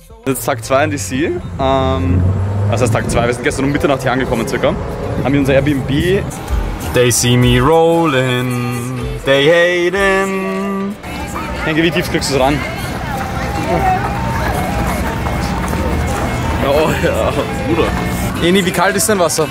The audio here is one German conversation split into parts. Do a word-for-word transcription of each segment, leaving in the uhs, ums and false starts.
Jetzt Tag zwei in D C. Ähm, also Tag zwei, wir sind gestern um Mitternacht hier angekommen circa. Haben wir unser Airbnb. They see me rolling, they hating. Henke, wie tief kriegst du es ran? Oh ja, Bruder. Eni, wie kalt ist dein Wasser?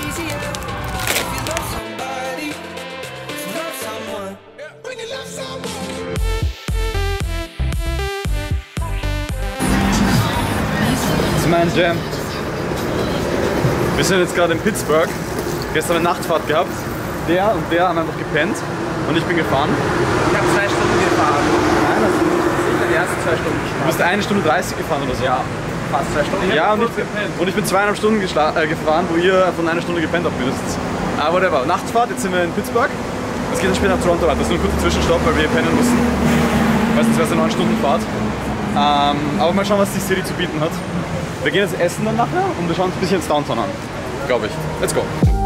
Das ist mein Jam. Wir sind jetzt gerade in Pittsburgh. Gestern eine Nachtfahrt gehabt. Der und der haben einfach gepennt und ich bin gefahren. Ich habe zwei Stunden gefahren. Nein, das sind nicht. Die ersten zwei Stunden. Du bist eine Stunde dreißig gefahren oder so. Ja, fast zwei Stunden. Ich Ja, und ich, bin, und ich bin zweieinhalb Stunden äh, gefahren, wo ihr von einer Stunde gepennt habt mindestens. Aber whatever. Nachtfahrt, jetzt sind wir in Pittsburgh. Es geht dann später nach Toronto weiter. Das ist nur ein kurzer Zwischenstopp, weil wir hier pennen mussten. Meistens wäre es eine neun Stunden Fahrt. Ähm, aber mal schauen, was die City zu bieten hat. Wir gehen jetzt essen dann nachher und wir schauen uns ein bisschen ins Downtown an. Glaube ich. Let's go.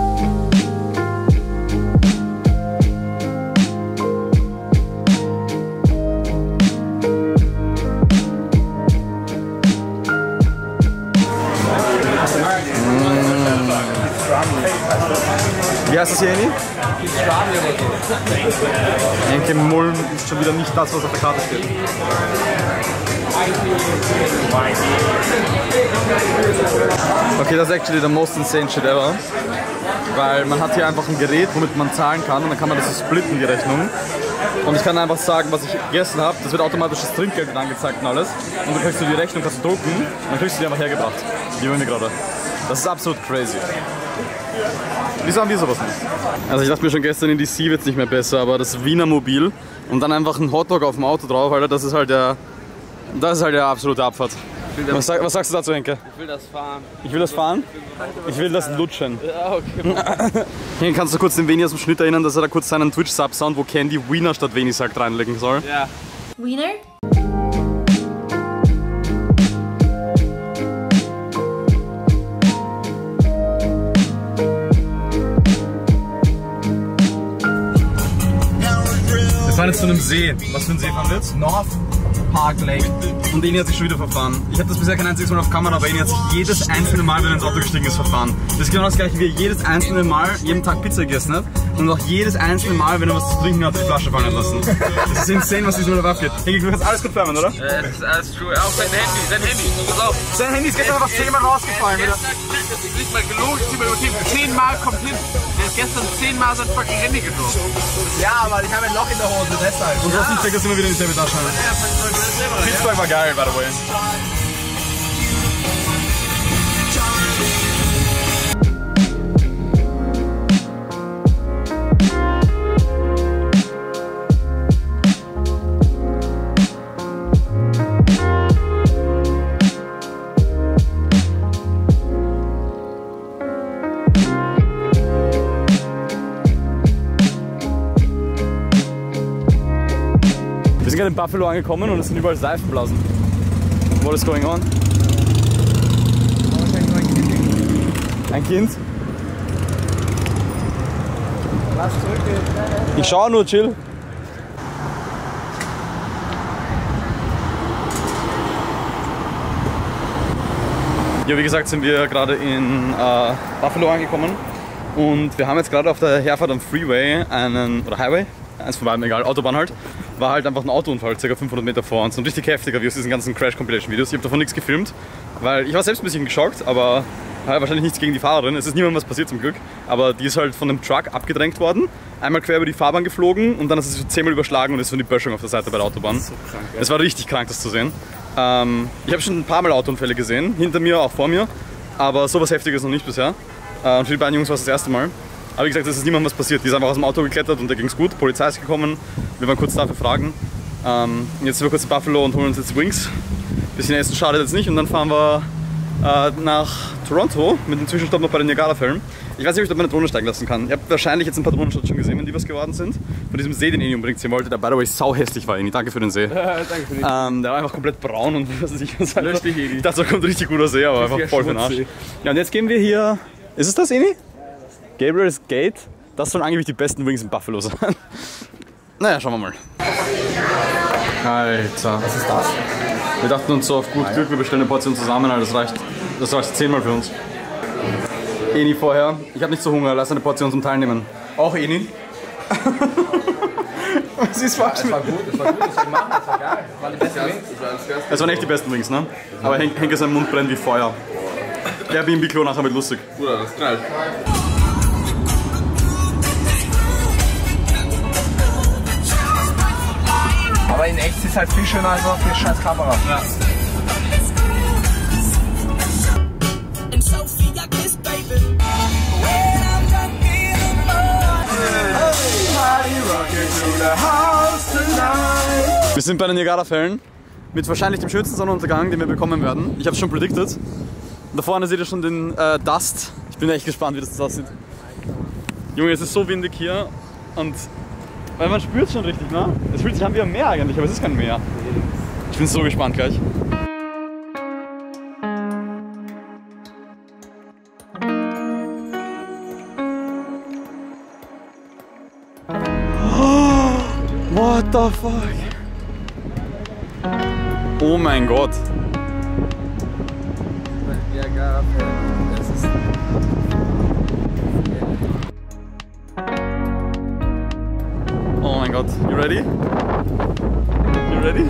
Wie heißt das hier, Eni? Henke Mulm ist schon wieder nicht das, was auf der Karte steht. Okay, das ist actually the most insane shit ever. Weil man hat hier einfach ein Gerät, womit man zahlen kann und dann kann man das so splitten, die Rechnung. Und ich kann einfach sagen, was ich gegessen habe, das wird automatisch das Trinkgeld angezeigt und alles. Und dann kriegst du die Rechnung, kannst du drucken und dann kriegst du die einfach hergebracht. Wie bei mir gerade. Das ist absolut crazy. Wieso haben wir sowas nicht? Also ich dachte mir schon gestern, in D C wird es nicht mehr besser, aber das Wiener Mobil und dann einfach ein Hotdog auf dem Auto drauf, Alter, das ist halt der, das ist halt der absolute Abfahrt. Was, sag, was sagst du dazu, Henke? Ich will das fahren. Ich will das fahren? Ich will das lutschen. Ja, okay. Hier kannst du kurz den Veni aus dem Schnitt erinnern, dass er da kurz seinen Twitch-Sub-Sound, wo Candy Wiener statt Veni sagt, reinlegen soll? Ja. Wiener? Wir fahren jetzt zu einem See. Was für ein See fahren wir jetzt? North Park Lake. Und Eni hat sich schon wieder verfahren. Ich habe das bisher kein einziges Mal auf Kamera, aber Eni hat sich jedes einzelne Mal, wenn er ins Auto gestiegen ist, verfahren. Das ist genau das gleiche, wie er jedes einzelne Mal jeden Tag Pizza gegessen hat. Und auch jedes einzelne Mal, wenn er was zu trinken hat, die Flasche fallen lassen. Das ist insane, was diesmal dabei abgeht. Henke, du kannst alles gut filmen, oder? Ja, das ist alles true. Auch sein Handy, sein Handy. Pass auf. Sein Handy ist gestern einfach zehnmal rausgefallen. Gestern, das ist nicht mal gelogen, ich zieh mal übertrieben. Zehnmal kommt hin. Der ist gestern zehnmal sein fucking Handy gedruckt. Ja, aber ich habe ein Loch in der Hose, deshalb. Und du hast nicht gesagt, dass immer wieder in dieselbe Tasche haben. Pittsburgh war geil, by the way. Wir sind gerade in Buffalo angekommen und es sind überall Seifenblasen. What is going on? Ein Kind? Ich schau nur, chill. Ja, wie gesagt, sind wir gerade in äh, Buffalo angekommen und wir haben jetzt gerade auf der Herfahrt am Freeway einen, oder Highway, eins von beiden, egal, Autobahn halt, war halt einfach ein Autounfall, ca. fünfhundert Meter vor uns und richtig heftiger wie aus diesen ganzen Crash-Compilation-Videos. Ich habe davon nichts gefilmt, weil ich war selbst ein bisschen geschockt, aber ja, wahrscheinlich nichts gegen die Fahrerin. Es ist niemandem was passiert zum Glück, aber die ist halt von einem Truck abgedrängt worden, einmal quer über die Fahrbahn geflogen und dann ist sie so zehnmal überschlagen und ist von die Böschung auf der Seite bei der Autobahn. Das ist so krank, ja. Es war richtig krank, das zu sehen. Ähm, ich habe schon ein paar Mal Autounfälle gesehen, hinter mir, auch vor mir, aber sowas Heftiges noch nicht bisher. Äh, und für die beiden Jungs war es das erste Mal. Aber wie gesagt, es ist niemandem was passiert. Die ist einfach aus dem Auto geklettert und da ging es gut. Die Polizei ist gekommen, wir waren kurz da für Fragen. Ähm, jetzt sind wir kurz in Buffalo und holen uns jetzt Wings. Bisschen essen schadet jetzt nicht und dann fahren wir äh, nach Toronto mit dem Zwischenstopp noch bei den Niagarafällen. Ich weiß nicht, ob ich da meine Drohne steigen lassen kann. Ihr habt wahrscheinlich jetzt ein paar Drohnenshots schon gesehen, wenn die was geworden sind. Von diesem See, den Eni unbedingt sehen wollte, der by the way sau hässlich war, Eni. Danke für den See. Danke für den ähm, Der war einfach komplett braun und was weiß ich was. Halt. Ich dachte, da kommt ein richtig guter See, aber einfach voll für den Arsch. Ja, und jetzt gehen wir hier. Ist es das, Eni? Gabriel's Gate. Das sollen angeblich die besten Wings in Buffalo sein. Naja, schauen wir mal. Alter. Was ist das? Wir dachten uns so auf gut Glück, wir bestellen eine Portion zusammen, das reicht, das reicht zehnmal für uns. Eni vorher, ich habe nicht so Hunger, lass eine Portion zum Teilnehmen. Auch Eni. Was ist falsch? Es war gut, es war gut, das wir machen, das war geil. Das waren die besten Wings. Es waren echt die besten Wings, ne? Aber Hen Henke sein Mund brennt wie Feuer. Airbnb-Klo nachher mit lustig. Bruder, das knallt. Aber in echt sieht es halt viel schöner als auf der scheiß Kamera. Ja. Wir sind bei den Niagara-Fällen mit wahrscheinlich dem schönsten Sonnenuntergang, den wir bekommen werden. Ich habe es schon predicted. Und da vorne seht ihr schon den äh, Dust. Ich bin echt gespannt, wie das aussieht. Junge, es ist so windig hier und weil man spürt es schon richtig, ne? Es fühlt sich an wie ein Meer eigentlich, aber es ist kein Meer. Ich bin so gespannt gleich. What the fuck? Oh mein Gott. Oh mein Gott. You ready? You ready?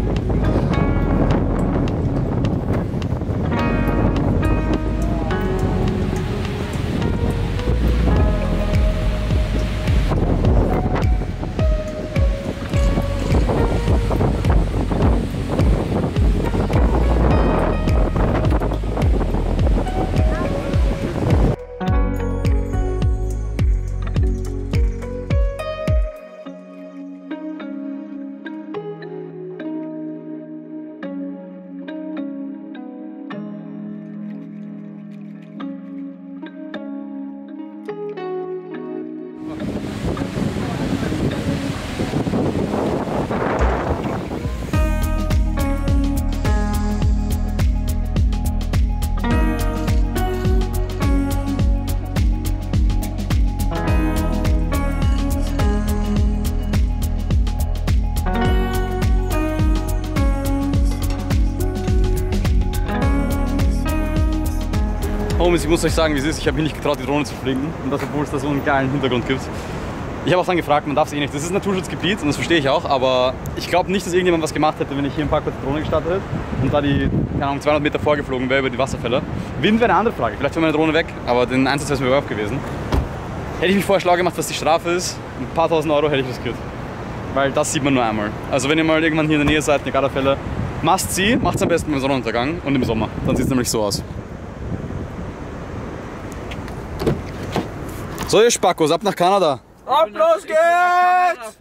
Homies, ich muss euch sagen, wie es ist. Ich habe mich nicht getraut, die Drohne zu fliegen. Und das, obwohl es da so einen geilen Hintergrund gibt. Ich habe auch dann gefragt, man darf es eh nicht. Das ist ein Naturschutzgebiet und das verstehe ich auch. Aber ich glaube nicht, dass irgendjemand was gemacht hätte, wenn ich hier im Parkplatz die Drohne gestartet hätte und da die, keine Ahnung, zweihundert Meter vorgeflogen wäre über die Wasserfälle. Wind wäre eine andere Frage. Vielleicht wäre meine Drohne weg, aber den Einsatz wäre es mir überhaupt gewesen. Hätte ich mich vorher schlau gemacht, was die Strafe ist, ein paar tausend Euro hätte ich riskiert. Weil das sieht man nur einmal. Also wenn ihr mal irgendwann hier in der Nähe seid, Niagara-Fälle, must see, macht es am besten beim Sonnenuntergang und im Sommer. Dann sieht es nämlich so aus. So, ihr Spackos, ab nach Kanada. Ab, los geht's!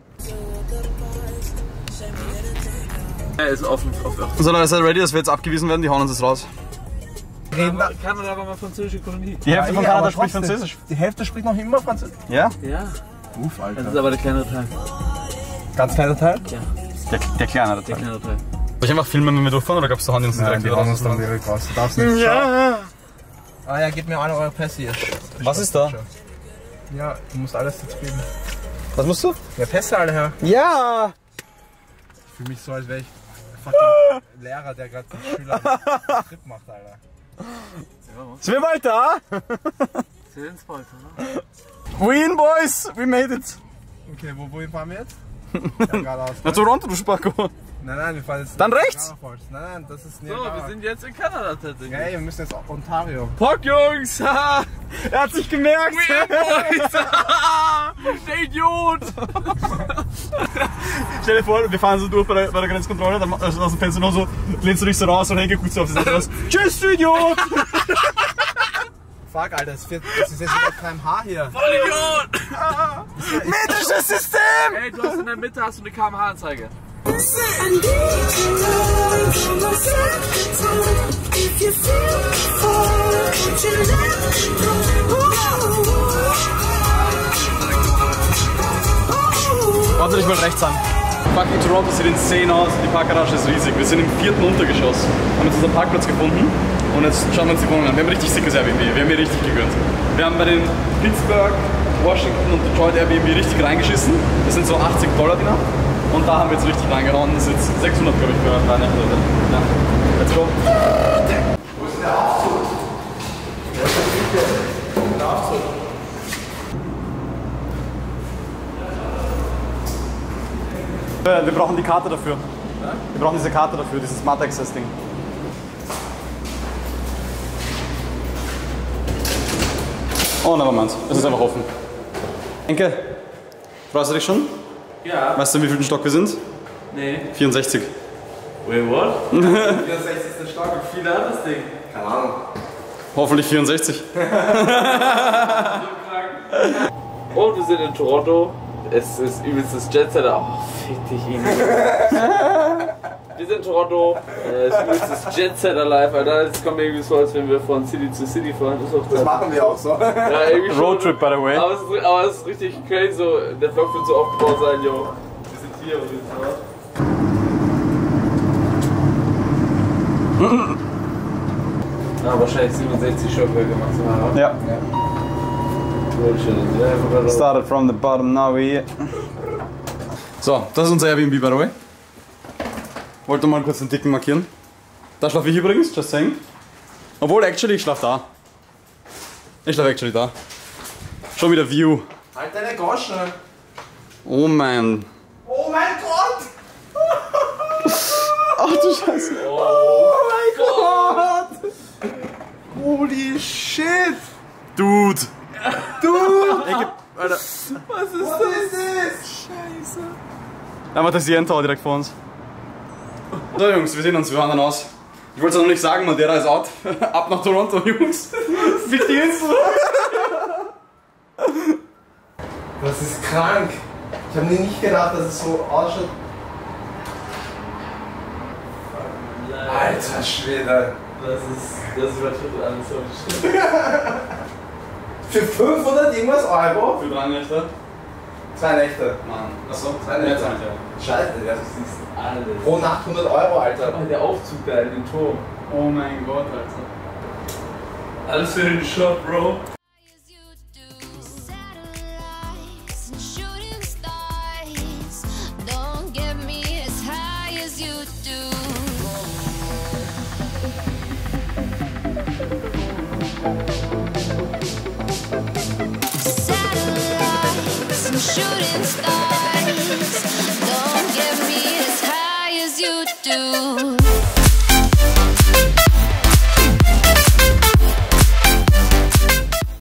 Er ist offen. offen. So Leute, seid ready, dass wir jetzt abgewiesen werden? Die hauen uns jetzt raus. Kanada war mal französische Kolonie. Die Hälfte von Kanada spricht Französisch. Die Hälfte spricht noch immer Französisch. Ja? Ja. Uff, Alter. Das ist aber der kleinere Teil. Ganz kleiner Teil? Ja. Der, der kleinere Teil. Der kleinere Teil. Soll ich einfach filmen, wenn wir durchfahren, oder glaubst du, hauen die uns direkt wieder raus? Dann direkt raus. Du darfst nicht. Ja! Ah ja, gib mir alle eure Pässe hier. Was ist da? Ja, du musst alles jetzt geben. Was musst du? Ja, Pässe alle her. Ja! Ich fühle mich so, als wäre ich fucking Lehrer, der gerade den Schüler einen Trip macht, Alter. Sind wir bald da? Sind bald, oder? Win, boys! We made it! Okay, wo, wohin fahren wir jetzt? Ja, geradeaus. Na, Toronto, du Spacko! Nein, nein, wir fahren jetzt. Dann rechts? Nein, nein, das ist So, Niagara. wir sind jetzt in Kanada tatsächlich. Ja, wir müssen jetzt auf Ontario. Pock, Jungs! Er hat sich gemerkt! Der Idiot! Stell dir vor, wir fahren so durch bei der, bei der Grenzkontrolle, dann also aus dem Fenster noch so, lehnst du dich so raus und Henke guckst du auf die Seite raus. Tschüss, du Idiot! Fuck, Alter, das, wird, das ist jetzt wieder K M H hier. Voll Idiot! Metrisches System! Ey, du hast in der Mitte hast du eine K M H-Anzeige. Warte dich mal rechts an. Fucking Toronto sieht insane aus, die Parkgarage ist riesig. Wir sind im vierten Untergeschoss, haben jetzt unseren Parkplatz gefunden und jetzt schauen wir uns die Wohnung an. Wir haben richtig sickes Airbnb, wir haben hier richtig gegönnt. Wir haben bei den Pittsburgh, Washington und Detroit Airbnb richtig reingeschissen. Das sind so achtzig Dollar die Nacht. Und da haben wir jetzt richtig reingehauen. Das ist jetzt sechshundert, glaube ich, für drei Nächte. Ja. Let's go. Wo ist denn der Aufzug? Wo ist denn der Aufzug? Wir brauchen die Karte dafür. Wir brauchen diese Karte dafür, dieses Smart Access Ding. Oh, nevermind. Es ist einfach offen. Enke, freust du dich schon? Ja. Weißt du, wie viel Stock wir sind? Nee. vierundsechzig. Wait, what? vierundsechzigster Stock. Wie viel hat das Ding? Keine Ahnung. Hoffentlich vierundsechzig. Und wir sind in Toronto. Es ist übelstes Jet-Set. Oh, fick dich, Ihnen. Wir sind in Toronto. Es ist übelstes Jet-Set alive, Alter. Es kommt mir irgendwie so, als wenn wir von City zu City fahren. Das, ist auch Das machen wir auch so. ja, irgendwie schon. Roadtrip, by the way. Aber es, ist, aber es ist richtig crazy. So, der Vlog wird so aufgebaut sein, yo. Wir sind hier und wir sind dort. Ah, wahrscheinlich siebenundsechzig Stockwerke maximal. Ja. Ja. Bullshit. Started from the bottom, now we're here. So, das ist unser Airbnb, by the way. Wollte mal kurz den Dicken markieren. Da schlafe ich übrigens, just saying. Obwohl, actually, ich schlafe da. Ich schlafe actually da. Schon wieder View. Halt deine Goschen. Oh man. Oh mein Gott! Ach du Scheiße. Oh mein Gott! Holy shit! Dude. Dude! Ich geb, Alter. Was ist Was das? Ist das? Scheiße. Einfach das Yen Tower direkt vor uns. So Jungs, wir sehen uns, wir wandern aus. Ich wollte es noch nicht sagen, Madeira ist out. Ab nach Toronto, Jungs. Fick die Insel. Das ist krank. Ich habe mir nicht gedacht, dass es so ausschaut. Alter Schwede. Das ist, das übertrifft alles so schlimm. Für fünfhundert irgendwas Euro? Für drei Nächte? Zwei Nächte. Mann. Achso, Zwei Nächte. Scheiße, das ist Alles. pro Nacht hundert Euro, Alter. Oh, der Aufzug da in den Turm. Oh mein Gott, Alter. Alles für den Shot, Bro. Shooting